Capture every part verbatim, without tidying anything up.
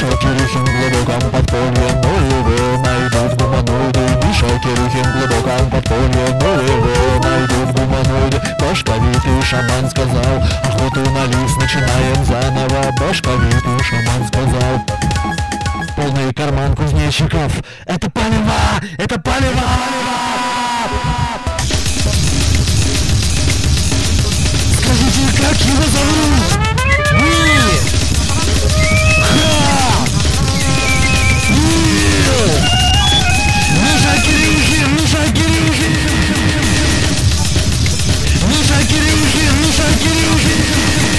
Миша Кирюхин в глубоком подполье, но его найдут гуманоиды. Миша Кирюхин в глубоком подполье, но его найдут гуманоиды. Башковитый шаман сказал, охоту на лис начинаем заново. Башковитый шаман сказал. Полный карман кузнечиков. Это палево! Это палево! Скажите, как его зовут? Ми! Ха! Ми! Миша Кирюхин! Миша Кирюхин! Миша Кирюхин! Миша Кирюхин!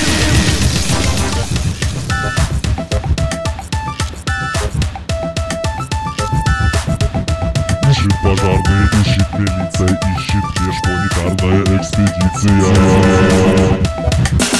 Ищет пожарные, ищет милиция, ищет межпланетарная экспедиция.